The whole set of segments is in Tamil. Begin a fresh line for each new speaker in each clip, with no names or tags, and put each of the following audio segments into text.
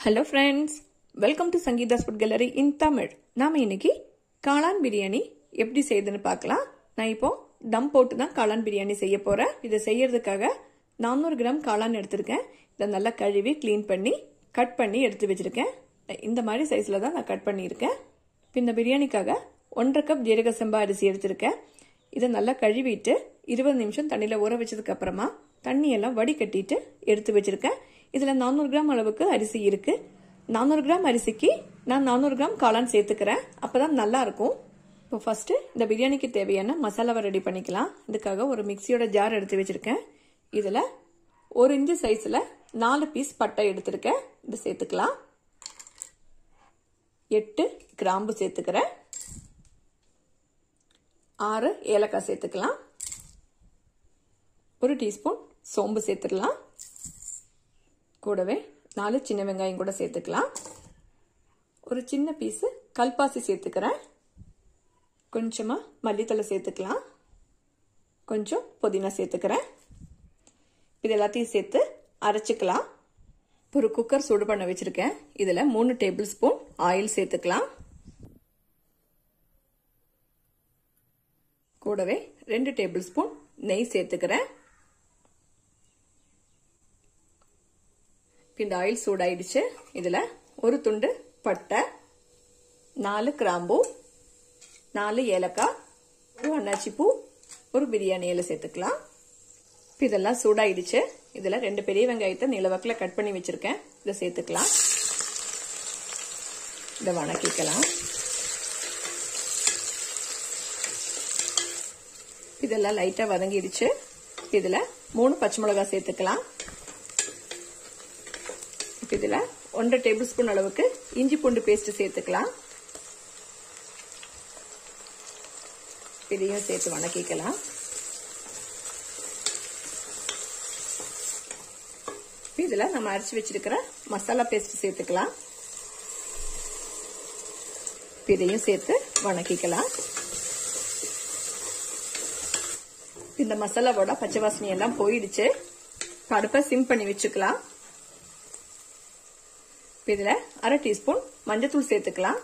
Hello friends, welcome to Sangeeta's Food Gallery in Tamil. நாம இன்னைக்கு காளான் பிரியாணி எப்படி செய்யுதுன்னு பார்க்கலாம். நான் இப்போ தம் போட்டு தான் காளான் பிரியாணி செய்ய போறேன். இதை செய்யறதுக்காக 400 கிராம் காளான் எடுத்திருக்கேன். இதை நல்லா கழுவி க்ளீன் பண்ணி கட் பண்ணி எடுத்து வச்சிருக்கேன். இந்த மாதிரி சைஸ்ல தான் நான் கட் பண்ணியிருக்கேன். இந்த பிரியாணிக்காக 1.5 கப் ஜீரக சம்பா அரிசி எடுத்திருக்கேன். இதை நல்லா கழுவிட்டு 20 நிமிஷம் தண்ணியில ஊற வச்சதுக்கு அப்புறமா தண்ணி எல்லாம் வடிகட்டிட்டு எடுத்து வச்சிருக்கேன். இதுல 400 கிராம் அளவுக்கு அரிசி இருக்கு. 400 கிராம் அரிசிக்கு நான் 400 கிராம் காளான் சேர்த்துக்கிறேன். அப்பதான் நல்லா இருக்கும். இப்போ ஃபர்ஸ்ட் இந்த பிரியாணிக்கு தேவையான மசாலாவை ரெடி பண்ணிக்கலாம். இதுக்காக ஒரு மிக்சியோட ஜார் எடுத்து வச்சிருக்கேன். இதுல 1 இன்ச் சைஸ்ல 4 பீஸ் பட்டை எடுத்திருக்கேன். இது சேர்த்துக்கலாம். 8 கிராம்பு சேர்த்துக்கிறேன். 6 ஏலக்காய் சேர்த்துக்கலாம். 1 டீஸ்பூன் சோம்பு சேர்த்துக்கலாம். கூடவே 4 சின்ன வெங்காயம் கூட சேர்த்துக்கலாம். ஒரு சின்ன பீஸ் கல்பாசி சேர்த்துக்கிறேன். கொஞ்சமா மல்லித்தலை சேர்த்துக்கலாம். கொஞ்சம் புதினா சேர்த்துக்கிறேன். இது எல்லாத்தையும் சேர்த்து அரைச்சுக்கலாம். ஒரு குக்கர் சூடு பண்ண வச்சிருக்கேன். இதுல 3 டேபிள் ஸ்பூன் ஆயில் சேர்த்துக்கலாம். கூடவே 2 டேபிள் ஸ்பூன் நெய் சேர்த்துக்கிறேன். இந்த ஆயில் சூடாயிடுச்சு. இதுல ஒரு துண்டு பட்டை, 4 கிராம்பு, 4 ஏலக்காய், ஒரு அன்னாச்சி பூ, ஒரு பிரியாணி இலை சேர்த்துக்கலாம். இதெல்லாம் சூடாயிடுச்சு. இதுல 2 பெரிய வெங்காயத்தை நீளவாக்குல கட் பண்ணி வச்சிருக்கேன். இதை சேர்த்துக்கலாம். இதை வணக்கிக்கலாம். இதெல்லாம் லைட்டா வதங்கிடுச்சு. இதுல 3 பச்சை மிளகாய் சேர்த்துக்கலாம். இதுல 1.5 டேபிள் ஸ்பூன் அளவுக்கு இஞ்சி பூண்டு பேஸ்ட் சேர்த்துக்கலாம். இதையும் சேர்த்து வணக்கிக்கலாம். இதுல நம்ம அரைச்சு வச்சிருக்கிற மசாலா பேஸ்ட் சேர்த்துக்கலாம். இதையும் சேர்த்து வணக்கிக்கலாம். இந்த மசாலாவோட பச்சை வாசனை எல்லாம் போயிடுச்சு. அடுப்பை சிம் பண்ணி வச்சுக்கலாம். இதுல 1/2 டீஸ்பூன் மஞ்சத்தூள் சேர்த்துக்கலாம்.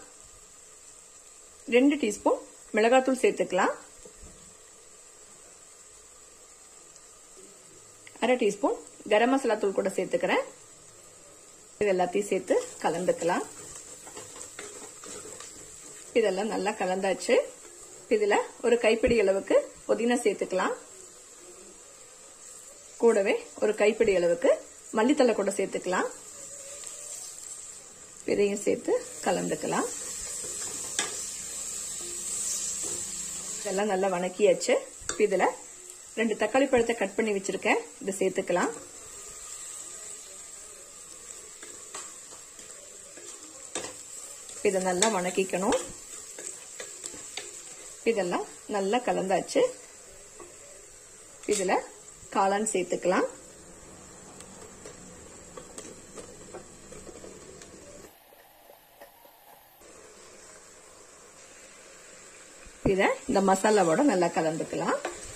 2 டீஸ்பூன் மிளகாத்தூள் சேர்த்துக்கலாம். 1/2 டீஸ்பூன் கரம் மசாலா தூள் கூட சேர்த்துக்கிறேன். இது எல்லாத்தையும் சேர்த்து கலந்துக்கலாம். இதெல்லாம் நல்லா கலந்தாச்சு. இதுல ஒரு கைப்பிடி அளவுக்கு புதினா சேர்த்துக்கலாம். கூடவே ஒரு கைப்பிடி அளவுக்கு மல்லித்தலை கூட சேர்த்துக்கலாம். இதையும் சேர்த்து கலந்துக்கலாம். இதெல்லாம் நல்லா வணக்கியாச்சு. இதுல 2 தக்காளி பழத்தை கட் பண்ணி வச்சிருக்கேன். இதை சேர்த்துக்கலாம். இதை நல்லா வணக்கிக்கணும். இதெல்லாம் நல்லா கலந்தாச்சு. இதுல காளான் சேர்த்துக்கலாம். இத இந்த மசாலாவோட நல்லா கலந்துக்கலாம்.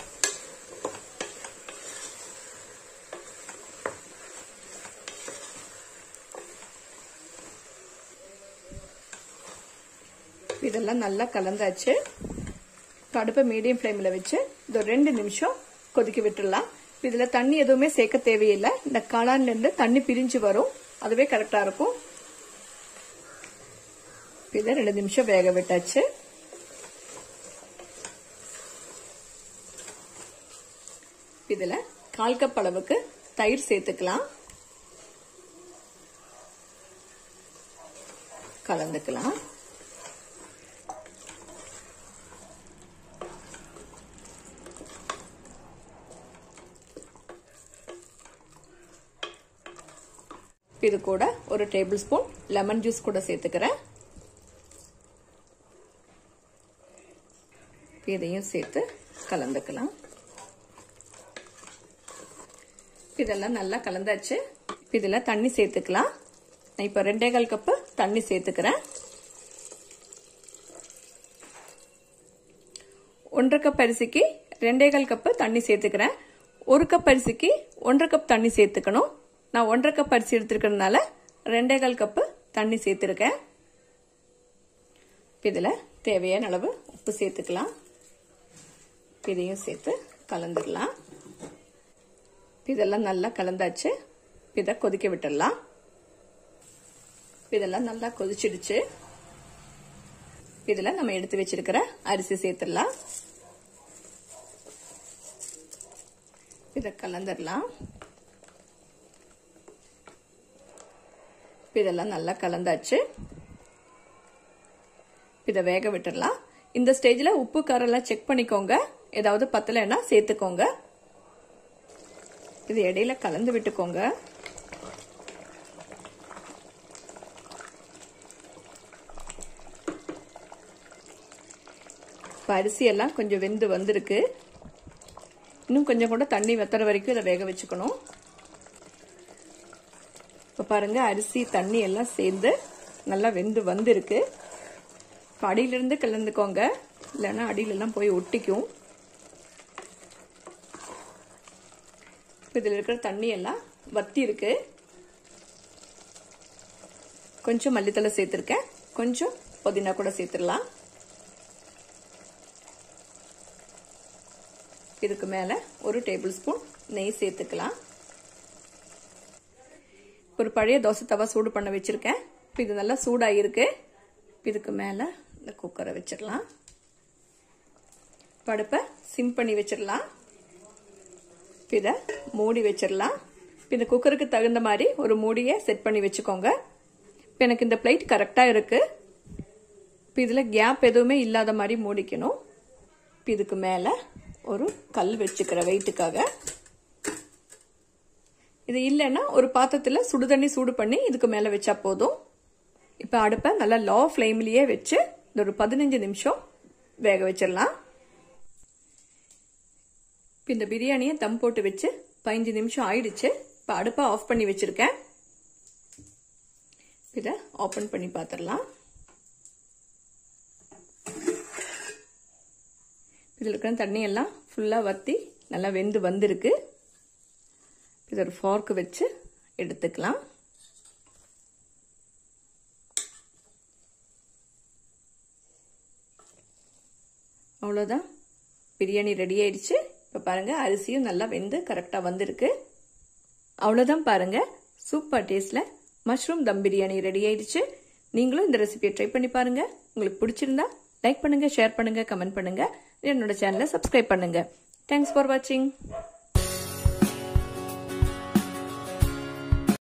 இதெல்லாம் நல்லா கலந்தாச்சு. அடுப்பை மீடியம் ஃப்ளேம்ல வச்சு இது 2 நிமிஷம் கொதிக்க விட்டுடலாம். இதுல தண்ணி எதுவுமே சேர்க்க தேவையில்லை. இந்த காளான்ல இருந்து தண்ணி பிரிஞ்சு வரும். அதுவே கரெக்டா இருக்கும். இதை 2 நிமிஷம் வேக விட்டாச்சு. இதுல 1/4 கப் அளவுக்கு தயிர் சேர்த்துக்கலாம். கலந்துக்கலாம். இது கூட ஒரு டேபிள் ஸ்பூன் லெமன் ஜூஸ் கூட சேர்த்துக்கிறேன். இதையும் சேர்த்து கலந்துக்கலாம். இதெல்லாம் நல்லா கலந்தாச்சு. இதுல தண்ணி சேர்த்துக்கலாம். நான் இப்ப 2.25 கப் தண்ணி சேர்த்துக்கிறேன். 1.5 கப் அரிசிக்கு 2.25 கப் தண்ணி சேர்த்துக்கிறேன். 1 கப் அரிசிக்கு 1.5 கப் தண்ணி சேர்த்துக்கணும். நான் 1.5 கப் அரிசி எடுத்துக்கிறதுனால 2.25 கப்பு தண்ணி சேர்த்துருக்கேன். இதில் தேவையான அளவு உப்பு சேர்த்துக்கலாம். இதையும் சேர்த்து கலந்துடலாம். இதெல்லாம் நல்லா கலந்தாச்சு. இதை கொதிக்க விட்டுடலாம். இதெல்லாம் நல்லா கொதிச்சிடுச்சு. இதில் நம்ம எடுத்து வச்சிருக்கிற அரிசி சேர்த்துடலாம். இதை கலந்துடலாம். இதெல்லாம் நல்லா கலந்தாச்சு. இதை வேக விட்டுடலாம். இந்த ஸ்டேஜில் உப்பு காரெல்லாம் செக் பண்ணிக்கோங்க. ஏதாவது பத்தலைன்னா சேர்த்துக்கோங்க. இது இடையில கலந்து விட்டுக்கோங்க. அரிசி எல்லாம் கொஞ்சம் வெந்து வந்திருக்கு. இன்னும் கொஞ்சம் கூட தண்ணி வத்துற வரைக்கும் இதை வேக வச்சுக்கணும். இப்போ பாருங்க, அரிசி தண்ணி எல்லாம் சேர்ந்து நல்லா வெந்து வந்திருக்கு. இப்போ அடியிலிருந்து கலந்துக்கோங்க, இல்லைன்னா அடியிலெல்லாம் போய் ஒட்டிக்கும். இதில் இருக்கிற தண்ணி எல்லாம் வத்தி இருக்கு. கொஞ்சம் மல்லித்தலை சேர்த்துருக்கேன். கொஞ்சம் புதினா கூட சேர்த்துடலாம். இதுக்கு மேல 1 டேபிள் ஸ்பூன் நெய் சேர்த்துக்கலாம். ஒரு பழைய தோசை தவா சூடு பண்ண வச்சிருக்கேன். இது நல்லா சூடாயிருக்கு. இதுக்கு மேல இந்த குக்கரை வச்சிடலாம். அடுப்பை சிம் பண்ணி வச்சிடலாம். இதை மூடி வச்சிடலாம். இந்த குக்கருக்கு தகுந்த மாதிரி ஒரு மூடியை செட் பண்ணி வச்சுக்கோங்க. இப்போ எனக்கு இந்த பிளேட் கரெக்டாக இருக்கு. இப்போ இதில் கேப் எதுவுமே இல்லாத மாதிரி மூடிக்கணும். இதுக்கு மேலே ஒரு கல் வச்சுக்கிற வெயிட்டுக்காக. இது இல்லைன்னா ஒரு பாத்திரத்தில் சுடுதண்ணி சூடு பண்ணி இதுக்கு மேலே வச்சா போதும். இப்போ அடுப்பை நல்லா லோ ஃப்ளேம்லேயே வச்சு ஒரு 15 நிமிஷம் வேக வச்சிடலாம். இந்த பிரியாணியை தம் போட்டு வச்சு 15 நிமிஷம் ஆயிடுச்சு. இப்போ அடுப்பை ஆஃப் பண்ணி வச்சிருக்கேன். இதை ஓப்பன் பண்ணி பார்த்துடலாம். இதில் இருக்கிற தண்ணி எல்லாம் ஃபுல்லாக வற்றி நல்லா வெந்து வந்திருக்கு. இதை ஒரு ஃபார்க்கு வச்சு எடுத்துக்கலாம். அவ்வளோதான், பிரியாணி ரெடி ஆயிடுச்சு. இப்போ பாருங்க, அரிசியும் நல்லா வெந்து கரெக்டாக வந்திருக்கு. அவ்வளோதான் பாருங்க, சூப்பர் டேஸ்ட்ல மஷ்ரூம் தம் பிரியாணி ரெடி ஆயிடுச்சு. நீங்களும் இந்த ரெசிபியை ட்ரை பண்ணி பாருங்க. உங்களுக்கு பிடிச்சிருந்தா லைக் பண்ணுங்க, ஷேர் பண்ணுங்க, கமெண்ட் பண்ணுங்க. என்னோட சேனலை சப்ஸ்கிரைப் பண்ணுங்க. தேங்க்ஸ் ஃபார் வாட்சிங்.